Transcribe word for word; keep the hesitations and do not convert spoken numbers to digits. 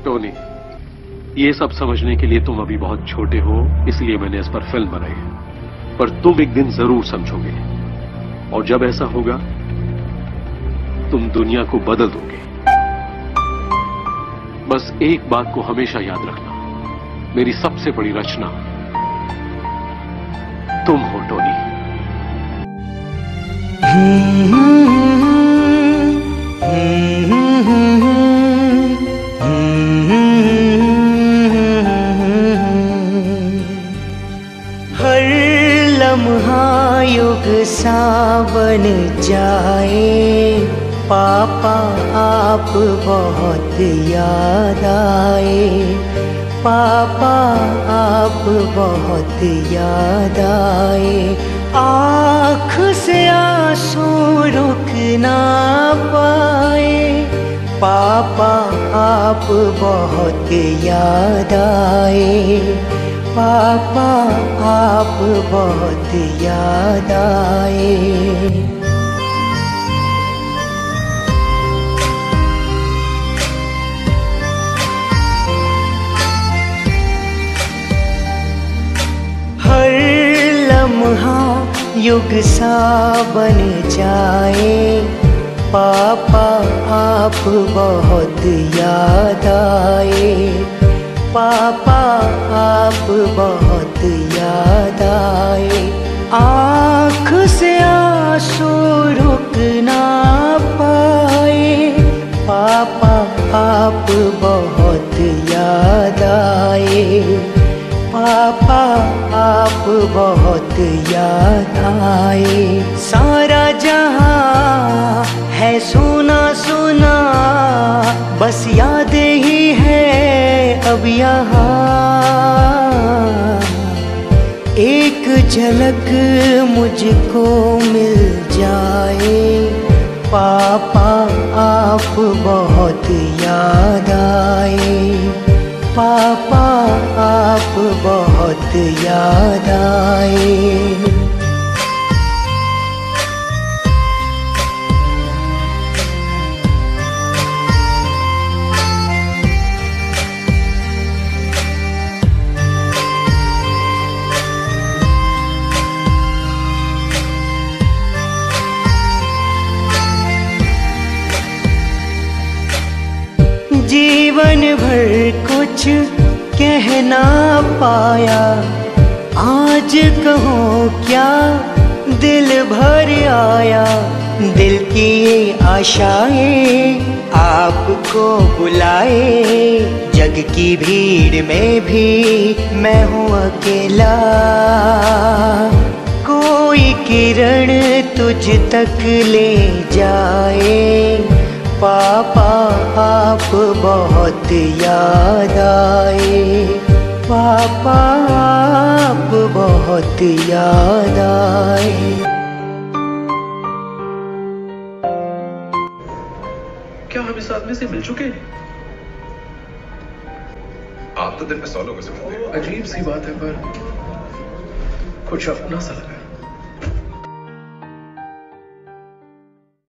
Tony, ये सब समझने के लिए तुम अभी बहुत छोटे हो, इसलिए मैंने इस पर फिल्म बनाई है। पर तुम एक दिन जरूर समझोगे, और जब ऐसा होगा तुम दुनिया को बदल दोगे। बस एक बात को हमेशा याद रखना, मेरी सबसे बड़ी रचना तुम हो टोनी। हर लम्हा युग सा बन जाए, पापा आप बहुत याद आए, पापा आप बहुत याद आए। आँख से आंसू रुक ना पाए, पापा आप बहुत याद आए, पापा आप बहुत याद आए। हर लम्हा युग सा बन जाए, पापा आप बहुत याद आए, पापा आप बहुत याद आए। आँख से आंसू रुक ना पाए, पापा आप बहुत याद आए, पापा आप बहुत याद आए। सारा जहां है सुना सुना, बस यादें ही है अब यहाँ। एक झलक मुझको मिल जाए, पापा आप बहुत याद आए, पापा आप बहुत याद आए। जीवन भर कुछ कह ना पाया, आज कहूँ क्या दिल भर आया। दिल की ये आशाएं आपको बुलाए, जग की भीड़ में भी मैं हूँ अकेला। कोई किरण तुझ तक ले जाए, पापा आप बहुत याद आए, पापा आप बहुत याद आए। क्या हम इस आदमी से मिल चुके हैं? आप तो दिन में सौ लोगों से मिलते हैं। अजीब सी बात है, पर कुछ अपना सा लगा।